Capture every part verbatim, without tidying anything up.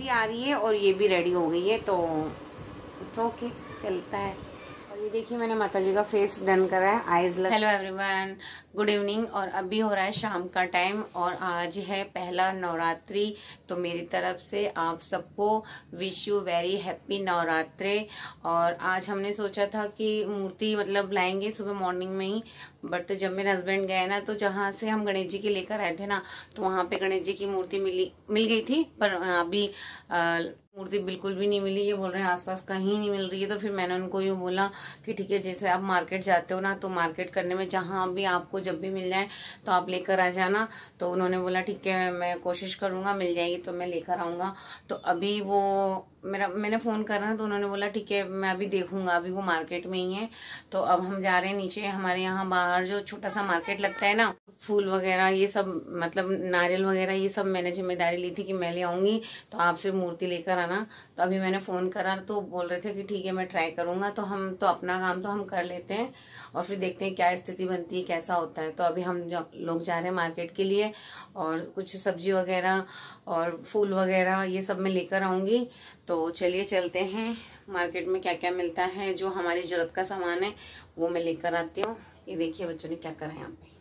आ रही है और ये भी रेडी हो गई है, तो ओके चलता है। और ये देखिए मैंने माता जी का फेस डन करा है, आईज लग। Hello everyone, good evening. और अभी हो रहा है शाम का टाइम और आज है पहला नवरात्रि। तो मेरी तरफ से आप सबको wish you very happy Navratri. और आज हमने सोचा था कि मूर्ति मतलब लाएंगे सुबह मॉर्निंग में ही, बट जब मेरे हस्बैंड गए ना तो जहाँ से हम गणेश जी की लेकर आए थे ना, तो वहाँ पे गणेश जी की मूर्ति मिली मिल गई थी, पर अभी आ, मूर्ति बिल्कुल भी नहीं मिली। ये बोल रहे हैं आसपास कहीं नहीं मिल रही है। तो फिर मैंने उनको ये बोला कि ठीक है, जैसे आप मार्केट जाते हो ना, तो मार्केट करने में जहाँ भी आपको जब भी मिल जाए तो आप लेकर आ जाना। तो उन्होंने बोला ठीक है, मैं कोशिश करूंगा, मिल जाएगी तो मैं लेकर आऊंगा। तो अभी वो मेरा मैंने फोन करा ना, तो उन्होंने बोला ठीक है मैं अभी देखूंगा, अभी वो मार्केट में ही है। तो अब हम जा रहे हैं नीचे, हमारे यहाँ बाहर जो छोटा सा मार्केट लगता है ना, फूल वगैरह ये सब मतलब नारियल वगैरह ये सब मैंने जिम्मेदारी ली थी कि मैं ले आऊंगी, तो आप सिर्फ मूर्ति लेकर आना। तो अभी मैंने फोन करा तो बोल रहे थे कि ठीक है मैं ट्राई करूंगा। तो हम तो अपना काम तो हम कर लेते हैं और फिर देखते हैं क्या स्थिति बनती है, कैसा होता है। तो अभी हम लोग जा रहे हैं मार्केट के लिए और कुछ सब्जी वगैरह और फूल वगैरह ये सब मैं लेकर आऊंगी। तो चलिए चलते हैं, मार्केट में क्या क्या मिलता है, जो हमारी जरूरत का सामान है वो मैं लेकर आती हूँ। ये देखिए बच्चों ने क्या करा है यहाँ पे।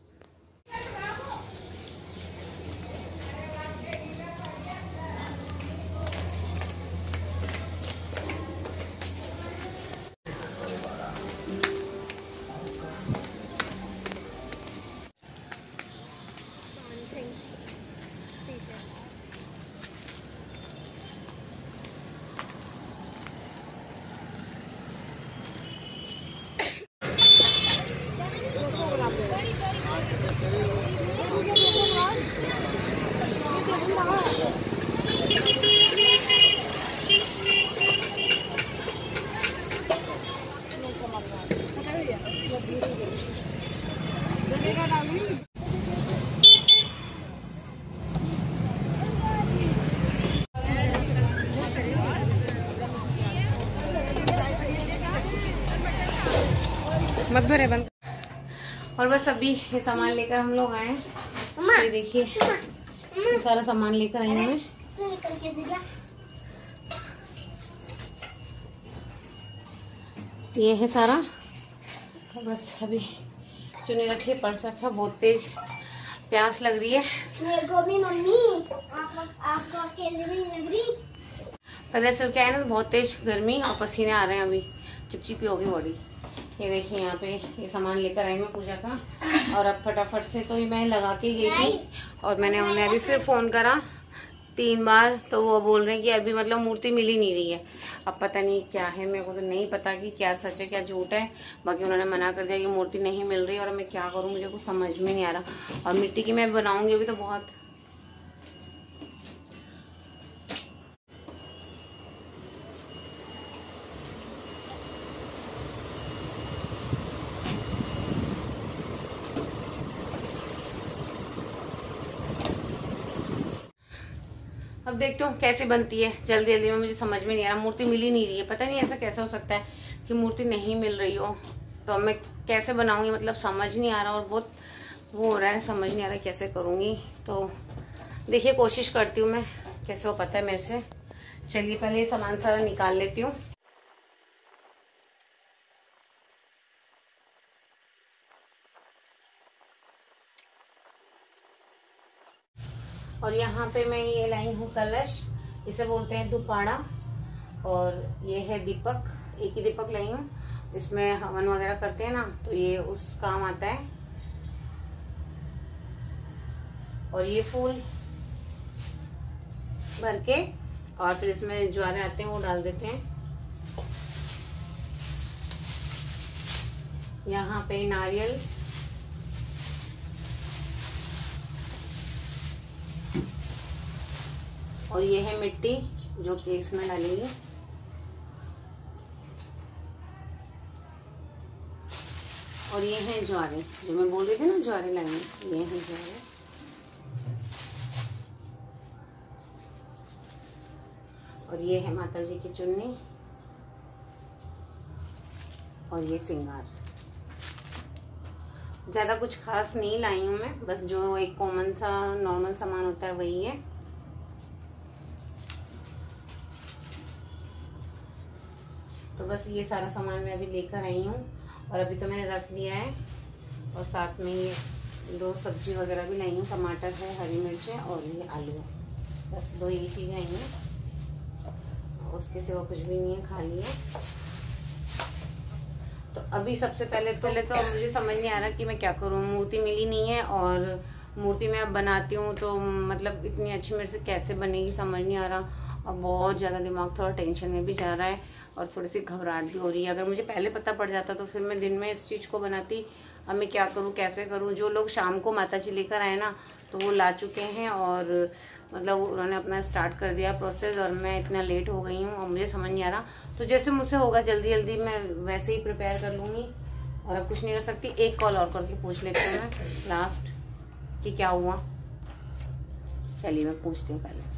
मत भरे बंद। और बस अभी ये सामान लेकर हम लोग आए। ये देखिए ये सारा सामान लेकर आई हूँ मैं। ये है सारा। तो बस अभी चुनी रखी, पर्स रखा, बहुत तेज प्यास लग रही है। मम्मी आपको अकेले नहीं लग रही? पता चल के आया ना, तो बहुत तेज गर्मी और पसीने आ रहे हैं, अभी चिपचिपी होगी बॉडी। ये देखिए यहाँ पे ये सामान लेकर आई मैं पूजा का। और अब फटाफट से तो मैं लगा के गई थी और मैंने उन्हें अभी फिर फोन करा तीन बार, तो वो बोल रहे हैं कि अभी मतलब मूर्ति मिल ही नहीं रही है। अब पता नहीं क्या है, मेरे को तो नहीं पता कि क्या सच है क्या झूठ है। बाकी उन्होंने मना कर दिया कि मूर्ति नहीं मिल रही, और मैं क्या करूँ, मुझे कुछ समझ में नहीं आ रहा। और मिट्टी की मैं बनाऊंगी अभी तो बहुत। अब देखते हो कैसे बनती है जल्दी जल्दी में, मुझे समझ में नहीं आ रहा। मूर्ति मिल ही नहीं रही है, पता नहीं ऐसा कैसे हो सकता है कि मूर्ति नहीं मिल रही हो। तो अब मैं कैसे बनाऊंगी, मतलब समझ नहीं आ रहा, और बहुत वो हो रहा है, समझ नहीं आ रहा कैसे करूंगी। तो देखिए कोशिश करती हूँ मैं, कैसे हो पता है मेरे से। चलिए पहले ये सामान सारा निकाल लेती हूँ। और यहाँ पे मैं ये लाई हूँ कलश, इसे बोलते हैं धुपाड़ा। और ये है दीपक, एक ही दीपक लाई हूँ, इसमें हवन वगैरह करते हैं ना, तो ये उस काम आता है। और ये फूल भर के और फिर इसमें ज्वारे आते हैं वो डाल देते हैं। यहाँ पे नारियल, और ये है मिट्टी जो कि इसमें डालेंगे। और ये है ज्वारे, जो मैं बोल रही थी ना ज्वारे लगाएंगे, ये है ज्वारे। और ये है माता जी की चुन्नी और ये सिंगार। ज्यादा कुछ खास नहीं लाई हूँ मैं, बस जो एक कॉमन सा नॉर्मल सामान होता है वही है। तो बस ये सारा सामान मैं अभी लेकर आई हूँ और अभी तो मैंने रख दिया है। और साथ में ये दो सब्जी वगैरह भी लाई हूँ, टमाटर है, हरी मिर्च है और ये आलू है। बस दो यही चीज़ें आई हैं, उसके सिवा कुछ भी नहीं है, खाली है। तो अभी सबसे पहले पहले तो मुझे समझ नहीं आ रहा कि मैं क्या करूँ। मूर्ति मिली नहीं है और मूर्ति मैं अब बनाती हूँ तो मतलब इतनी अच्छी मेरे से कैसे बनेगी समझ नहीं आ रहा। और बहुत ज़्यादा दिमाग थोड़ा टेंशन में भी जा रहा है और थोड़ी सी घबराहट भी हो रही है। अगर मुझे पहले पता पड़ जाता तो फिर मैं दिन में इस चीज़ को बनाती। अब मैं क्या करूँ, कैसे करूँ। जो लोग शाम को माता जी लेकर आए ना, तो वो ला चुके हैं और मतलब उन्होंने अपना स्टार्ट कर दिया प्रोसेस और मैं इतना लेट हो गई हूँ और मुझे समझ नहीं आ रहा। तो जैसे मुझसे होगा जल्दी जल्दी मैं वैसे ही प्रिपेयर कर लूँगी और अब कुछ नहीं कर सकती। एक कॉल और करके पूछ लेती हूँ मैं लास्ट कि क्या हुआ। चलिए मैं पूछती हूँ पहले।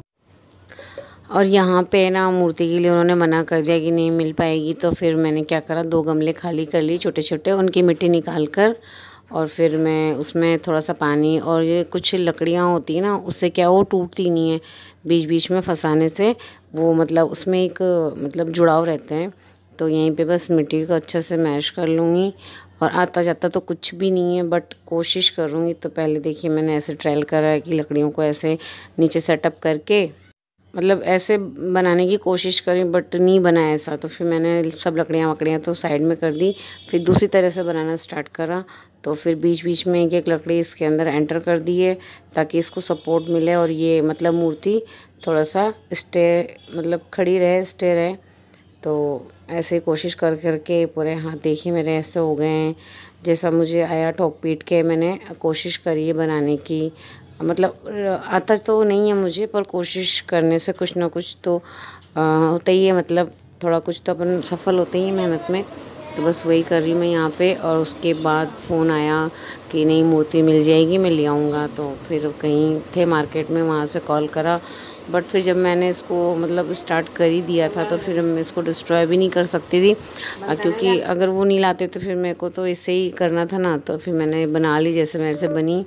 और यहाँ पे ना मूर्ति के लिए उन्होंने मना कर दिया कि नहीं मिल पाएगी। तो फिर मैंने क्या करा, दो गमले खाली कर लिए छोटे छोटे, उनकी मिट्टी निकाल कर और फिर मैं उसमें थोड़ा सा पानी और ये कुछ लकड़ियाँ होती हैं ना, उससे क्या वो टूटती नहीं है, बीच बीच में फंसाने से वो मतलब उसमें एक मतलब जुड़ाव रहते हैं। तो यहीं पे बस मिट्टी को अच्छे से मैश कर लूँगी। और आता जाता तो कुछ भी नहीं है बट कोशिश करूँगी। तो पहले देखिए मैंने ऐसे ट्रायल करा है कि लकड़ियों को ऐसे नीचे सेटअप करके मतलब ऐसे बनाने की कोशिश करी बट नहीं बना ऐसा। तो फिर मैंने सब लकड़ियाँ वकड़ियाँ तो साइड में कर दी, फिर दूसरी तरह से बनाना स्टार्ट करा। तो फिर बीच बीच में एक एक लकड़ी इसके अंदर एंटर कर दी है ताकि इसको सपोर्ट मिले और ये मतलब मूर्ति थोड़ा सा स्टे मतलब खड़ी रहे, स्टे रहे। तो ऐसे ही कोशिश कर करके पूरे हाथ देखिए मेरे ऐसे हो गए हैं जैसा मुझे आया। ठोक पीट के मैंने कोशिश करी है बनाने की। मतलब आता तो नहीं है मुझे पर कोशिश करने से कुछ ना कुछ तो आ, होता ही है। मतलब थोड़ा कुछ तो अपन सफल होते ही मेहनत में। तो बस वही कर रही हूँ मैं यहाँ पे। और उसके बाद फ़ोन आया कि नहीं मूर्ति मिल जाएगी, मैं ले आऊँगा। तो फिर कहीं थे मार्केट में, वहाँ से कॉल करा। बट फिर जब मैंने इसको मतलब स्टार्ट कर ही दिया था तो फिर मैं इसको डिस्ट्रॉय भी नहीं कर सकती थी, क्योंकि अगर वो नहीं लाते तो फिर मेरे को तो इसे ही करना था ना। तो फिर मैंने बना ली जैसे मेरे से बनी।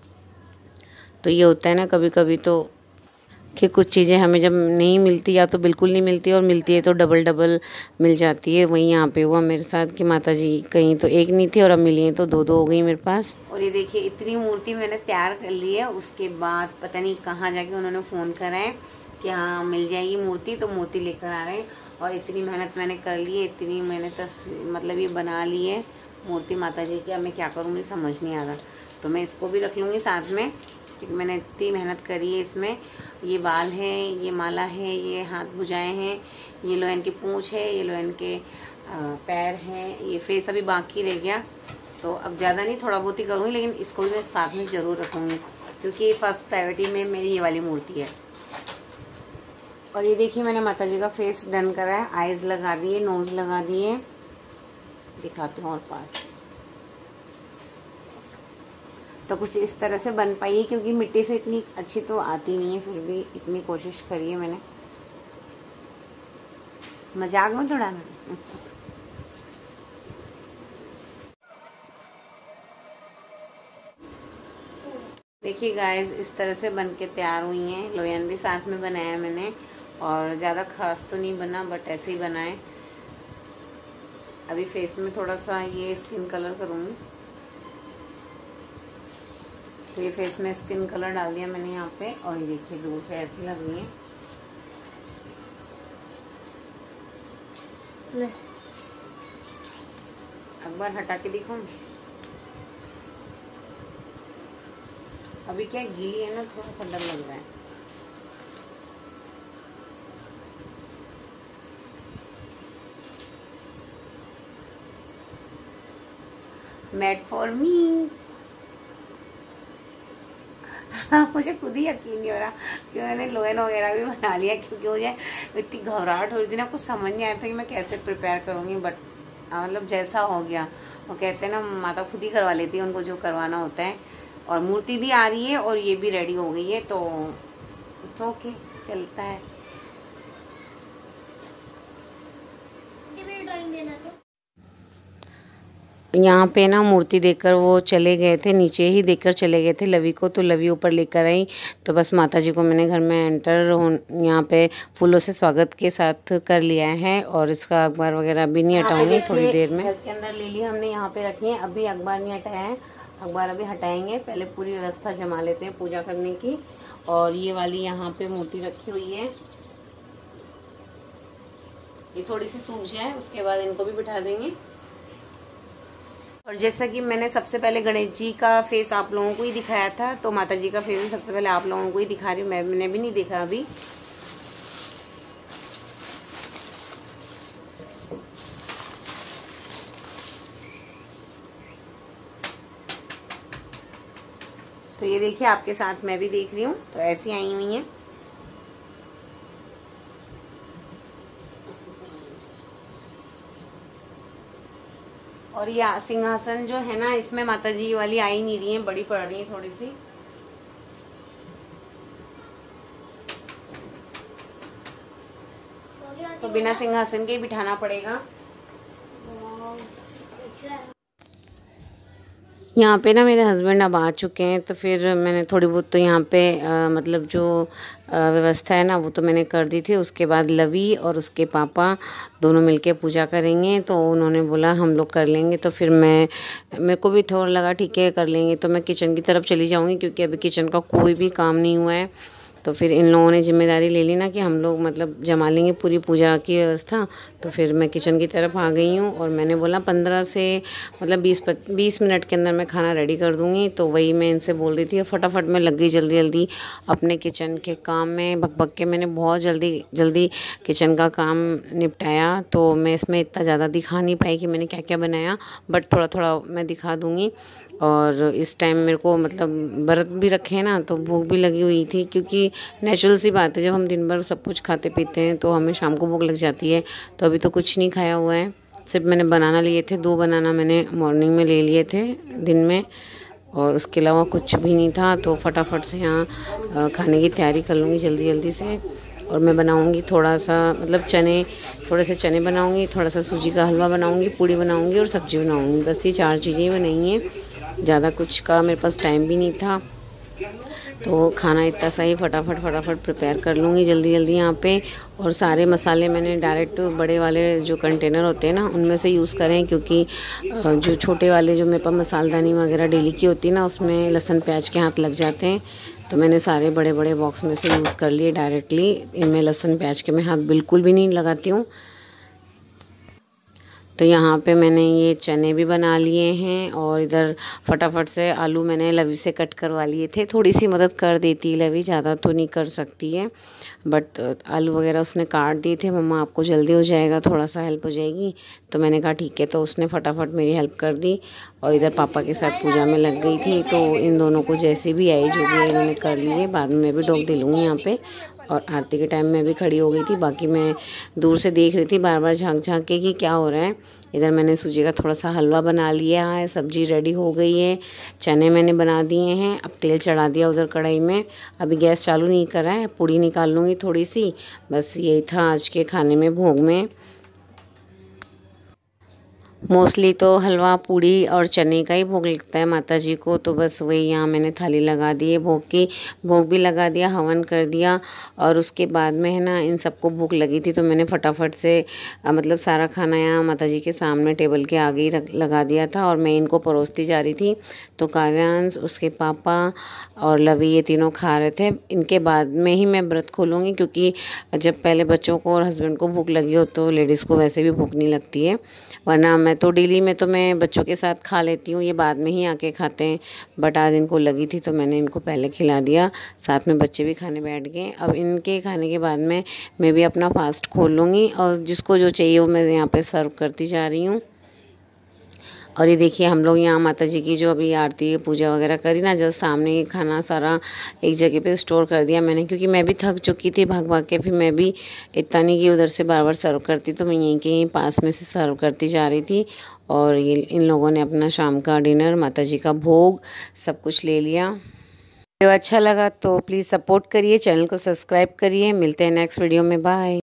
तो ये होता है ना कभी कभी तो कि कुछ चीज़ें हमें जब नहीं मिलती या तो बिल्कुल नहीं मिलती और मिलती है तो डबल डबल मिल जाती है। वहीं यहाँ पे हुआ मेरे साथ कि माता जी कहीं तो एक नहीं थी और अब मिली है तो दो दो हो गई मेरे पास। और ये देखिए इतनी मूर्ति मैंने तैयार कर ली है। उसके बाद पता नहीं कहाँ जाके उन्होंने फ़ोन करा है कि हाँ मिल जाएगी मूर्ति, तो मूर्ति लेकर आ रहे हैं। और इतनी मेहनत मैंने कर ली है, इतनी मैंने तस्वीर मतलब ये बना ली है मूर्ति माता जी की। अब मैं क्या करूँ मुझे समझ नहीं आ रहा। तो मैं इसको भी रख लूँगी साथ में क्योंकि मैंने इतनी मेहनत करी है इसमें। ये बाल हैं, ये माला है, ये हाथ भुजाएँ हैं, ये लो इनकी पूँछ है, ये लो इनके पैर हैं, ये फेस अभी बाकी रह गया। तो अब ज़्यादा नहीं, थोड़ा बहुत ही करूँगी, लेकिन इसको भी मैं साथ में ज़रूर रखूँगी क्योंकि फर्स्ट प्रायोरिटी में मेरी ये वाली मूर्ति है। और ये देखिए मैंने माता जी का फेस डन करा है, आइज़ लगा दिए, नोज़ लगा दिए। दिखाती हूँ और पास। तो कुछ इस तरह से बन पाई है क्योंकि मिट्टी से इतनी अच्छी तो आती नहीं है, फिर भी इतनी कोशिश करी है मैंने। मजाक में उड़ाना। देखिए गाइस इस तरह से बन के तैयार हुई हैं। लोयन भी साथ में बनाया मैंने और ज़्यादा खास तो नहीं बना बट ऐसे ही बनाए। अभी फेस में थोड़ा सा ये स्किन कलर करूँगी। तो ये फेस में स्किन कलर डाल दिया मैंने यहाँ पे। और ये देखिए दूर से ऐसी लग रही है। एक बार हटा के दिखाऊं। अभी क्या गीली है ना, थोड़ा सा डर लग रहा है। Made for me. मुझे खुद ही यकीन नहीं हो रहा कि मैंने लोयन वगैरह भी बना लिया क्योंकि मुझे इतनी घबराहट हो रही थी ना, कुछ समझ नहीं आ रहा था कि मैं कैसे प्रिपेयर करूँगी। बट मतलब जैसा हो गया, वो कहते हैं ना माता खुद ही करवा लेती है उनको जो करवाना होता है। और मूर्ति भी आ रही है और ये भी रेडी हो गई है तो तो ओके चलता है। ड्राइंग देना तो यहाँ पे ना मूर्ति देखकर वो चले गए थे, नीचे ही देखकर चले गए थे लवी को, तो लवी ऊपर लेकर आई। तो बस माता जी को मैंने घर में एंटर यहाँ पे फूलों से स्वागत के साथ कर लिया है, और इसका अखबार वगैरह भी नहीं हटाऊंगी थोड़ी देर में। घर के अंदर ले ली हमने, यहाँ पे रखी है, अभी अखबार नहीं हटाया है, अखबार अभी हटाएंगे, पहले पूरी व्यवस्था जमा लेते हैं पूजा करने की। और ये वाली यहाँ पे मूर्ति रखी हुई है, ये थोड़ी सी सूख जाए उसके बाद इनको भी बिठा देंगे। और जैसा कि मैंने सबसे पहले गणेश जी का फेस आप लोगों को ही दिखाया था, तो माता जी का फेस भी सबसे पहले आप लोगों को ही दिखा रही हूँ, मैं मैंने भी नहीं देखा अभी। तो ये देखिए आपके साथ मैं भी देख रही हूँ, तो ऐसी आई हुई है। और ये सिंहासन जो है ना, इसमें माता जी वाली आई नहीं रही है, बड़ी पड़ रही है थोड़ी सी। तो बिना सिंहासन के ही बिठाना पड़ेगा। यहाँ पे ना मेरे हस्बैंड अब आ चुके हैं, तो फिर मैंने थोड़ी बहुत तो यहाँ पे आ, मतलब जो आ, व्यवस्था है ना वो तो मैंने कर दी थी। उसके बाद लवी और उसके पापा दोनों मिलके पूजा करेंगे, तो उन्होंने बोला हम लोग कर लेंगे। तो फिर मैं मेरे को भी थोड़ा लगा ठीक है कर लेंगे, तो मैं किचन की तरफ चली जाऊँगी, क्योंकि अभी किचन का कोई भी काम नहीं हुआ है। तो फिर इन लोगों ने जिम्मेदारी ले ली ना कि हम लोग मतलब जमा लेंगे पूरी पूजा की व्यवस्था। तो फिर मैं किचन की तरफ आ गई हूँ, और मैंने बोला पंद्रह से मतलब बीस बीस मिनट के अंदर मैं खाना रेडी कर दूँगी। तो वही मैं इनसे बोल रही थी, फटाफट मैं लग गई जल्दी जल्दी अपने किचन के काम में। भग भग के मैंने बहुत जल्दी जल्दी किचन का काम निपटाया। तो मैं इसमें इतना ज़्यादा दिखा नहीं पाई कि मैंने क्या क्या बनाया, बट थोड़ा थोड़ा मैं दिखा दूँगी। और इस टाइम मेरे को मतलब व्रत भी रखे हैं ना, तो भूख भी लगी हुई थी, क्योंकि नेचुरल सी बात है, जब हम दिन भर सब कुछ खाते पीते हैं तो हमें शाम को भूख लग जाती है। तो अभी तो कुछ नहीं खाया हुआ है, सिर्फ मैंने बनाना लिए थे, दो बनाना मैंने मॉर्निंग में ले लिए थे दिन में, और उसके अलावा कुछ भी नहीं था। तो फटाफट से यहाँ खाने की तैयारी कर लूँगी जल्दी जल्दी से। और मैं बनाऊँगी थोड़ा सा मतलब चने, थोड़े से चने बनाऊँगी, थोड़ा सा सूजी का हलवा बनाऊँगी, पूड़ी बनाऊँगी और सब्ज़ी बनाऊँगी। बस ये चार चीज़ें बनाई हैं, ज़्यादा कुछ का मेरे पास टाइम भी नहीं था। तो खाना इतना सा ही फटाफट फटाफट प्रिपेयर कर लूँगी जल्दी जल्दी यहाँ पे। और सारे मसाले मैंने डायरेक्ट बड़े वाले जो कंटेनर होते हैं ना उनमें से यूज़ करें, क्योंकि जो छोटे वाले जो मेरे पास मसालदानी वगैरह डेली की होती है ना, उसमें लहसुन प्याज के हाथ लग जाते हैं। तो मैंने सारे बड़े बड़े बॉक्स में से यूज़ कर लिए डायरेक्टली। इनमें लहसुन प्याज के मैं हाथ बिल्कुल भी नहीं लगाती हूँ। तो यहाँ पे मैंने ये चने भी बना लिए हैं, और इधर फटाफट से आलू मैंने लवी से कट करवा लिए थे। थोड़ी सी मदद कर देती लवी, ज़्यादा तो नहीं कर सकती है, बट आलू वगैरह उसने काट दिए थे। मम्मा आपको जल्दी हो जाएगा, थोड़ा सा हेल्प हो जाएगी। तो मैंने कहा ठीक है, तो उसने फटाफट मेरी हेल्प कर दी। और इधर पापा के साथ पूजा में लग गई थी। तो इन दोनों को जैसे भी आई जो भी इन्होंने कर लिए, बाद में मैं भी डोक दिलूँगी यहाँ पे। और आरती के टाइम में भी खड़ी हो गई थी, बाकी मैं दूर से देख रही थी बार बार झांक झांक के कि क्या हो रहा है। इधर मैंने सूजी का थोड़ा सा हलवा बना लिया है, सब्जी रेडी हो गई है, चने मैंने बना दिए हैं। अब तेल चढ़ा दिया उधर कढ़ाई में, अभी गैस चालू नहीं करा है। पूड़ी निकाल लूँगी थोड़ी सी, बस यही था आज के खाने में भोग में। मोस्टली तो हलवा पूड़ी और चने का ही भोग लगता है माता जी को। तो बस वही यहाँ मैंने थाली लगा दी है भोग की, भोग भी लगा दिया, हवन कर दिया। और उसके बाद में है ना इन सबको भूख लगी थी, तो मैंने फटाफट से आ, मतलब सारा खाना यहाँ माता जी के सामने टेबल के आगे ही लगा दिया था, और मैं इनको परोसती जा रही थी। तो काव्यांश, उसके पापा और लवी ये तीनों खा रहे थे। इनके बाद में ही मैं व्रत खोलूँगी, क्योंकि जब पहले बच्चों को और हस्बैंड को भूख लगी हो तो लेडीज़ को वैसे भी भूख नहीं लगती है। वरना मैं तो डेली में तो मैं बच्चों के साथ खा लेती हूँ, ये बाद में ही आके खाते हैं, बट आज इनको लगी थी तो मैंने इनको पहले खिला दिया। साथ में बच्चे भी खाने बैठ गए। अब इनके खाने के बाद में मैं भी अपना फास्ट खोल लूँगी, और जिसको जो चाहिए वो मैं यहाँ पे सर्व करती जा रही हूँ। और ये देखिए हम लोग यहाँ माता जी की जो अभी आरती पूजा वगैरह करी ना, जस्ट सामने ही खाना सारा एक जगह पे स्टोर कर दिया मैंने, क्योंकि मैं भी थक चुकी थी भाग भाग के। फिर मैं भी इतना नहीं कि उधर से बार बार सर्व करती, तो मैं यहीं के यहीं पास में से सर्व करती जा रही थी। और ये इन लोगों ने अपना शाम का डिनर, माता जी का भोग, सब कुछ ले लिया। वीडियो अच्छा लगा तो प्लीज़ सपोर्ट करिए, चैनल को सब्सक्राइब करिए। मिलते हैं नेक्स्ट वीडियो में, बाय।